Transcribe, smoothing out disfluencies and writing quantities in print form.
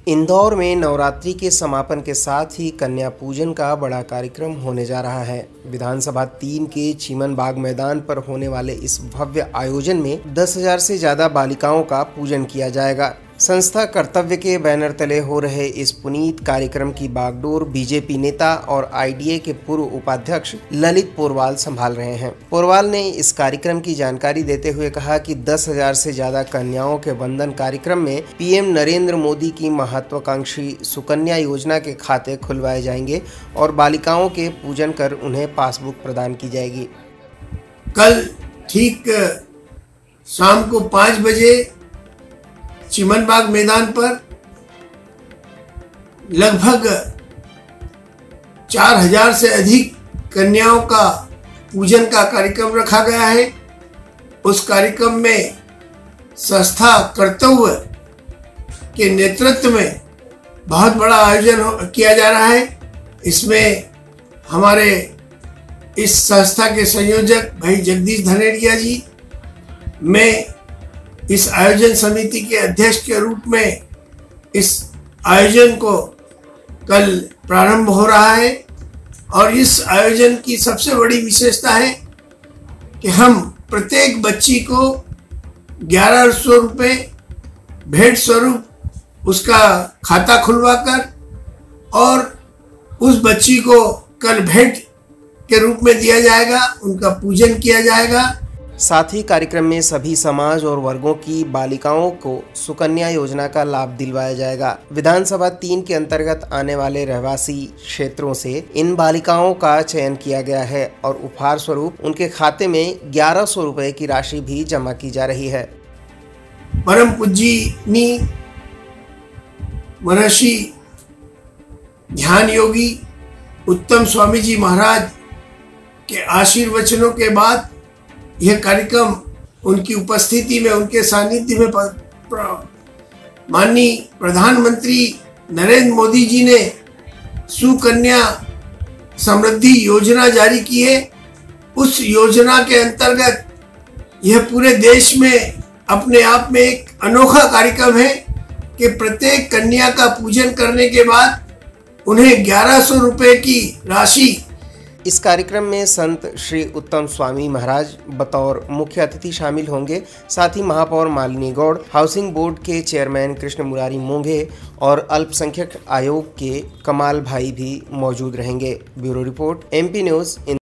इंदौर में नवरात्रि के समापन के साथ ही कन्या पूजन का बड़ा कार्यक्रम होने जा रहा है। विधानसभा 3 के चीमन बाग मैदान पर होने वाले इस भव्य आयोजन में 10,000 से ज्यादा बालिकाओं का पूजन किया जाएगा। संस्था कर्तव्य के बैनर तले हो रहे इस पुनीत कार्यक्रम की बागडोर बीजेपी नेता और आईडीए के पूर्व उपाध्यक्ष ललित पोरवाल संभाल रहे हैं। पोरवाल ने इस कार्यक्रम की जानकारी देते हुए कहा कि 10,000 से ज्यादा कन्याओं के वंदन कार्यक्रम में पीएम नरेंद्र मोदी की महत्वाकांक्षी सुकन्या योजना के खाते खुलवाए जाएंगे और बालिकाओं के पूजन कर उन्हें पासबुक प्रदान की जाएगी। कल ठीक शाम को 5 बजे चीमन बाग मैदान पर लगभग 4,000 से अधिक कन्याओं का पूजन का कार्यक्रम रखा गया है। उस कार्यक्रम में संस्था कर्तव्य के नेतृत्व में बहुत बड़ा आयोजन किया जा रहा है। इसमें हमारे इस संस्था के संयोजक भाई जगदीश धनेरिया जी, मैं इस आयोजन समिति के अध्यक्ष के रूप में इस आयोजन को कल प्रारंभ हो रहा है और इस आयोजन की सबसे बड़ी विशेषता है कि हम प्रत्येक बच्ची को 1,100 रुपये भेंट स्वरूप उसका खाता खुलवाकर और उस बच्ची को कल भेंट के रूप में दिया जाएगा, उनका पूजन किया जाएगा। साथ ही कार्यक्रम में सभी समाज और वर्गों की बालिकाओं को सुकन्या योजना का लाभ दिलवाया जाएगा। विधानसभा 3 के अंतर्गत आने वाले रहवासी क्षेत्रों से इन बालिकाओं का चयन किया गया है और उपहार स्वरूप उनके खाते में 1,100 रुपए की राशि भी जमा की जा रही है। परम पूज्यनी महर्षि ध्यान योगी उत्तम स्वामी जी महाराज के आशीर्वचनों के बाद यह कार्यक्रम उनकी उपस्थिति में, उनके सानिध्य में माननीय प्रधानमंत्री नरेंद्र मोदी जी ने सुकन्या समृद्धि योजना जारी की है। उस योजना के अंतर्गत यह पूरे देश में अपने आप में एक अनोखा कार्यक्रम है कि प्रत्येक कन्या का पूजन करने के बाद उन्हें 1,100 रुपये की राशि। इस कार्यक्रम में संत श्री उत्तम स्वामी महाराज बतौर मुख्य अतिथि शामिल होंगे। साथ ही महापौर मालिनी गौड़, हाउसिंग बोर्ड के चेयरमैन कृष्ण मुरारी मोंघे और अल्पसंख्यक आयोग के कमाल भाई भी मौजूद रहेंगे। Bureau report, MP news.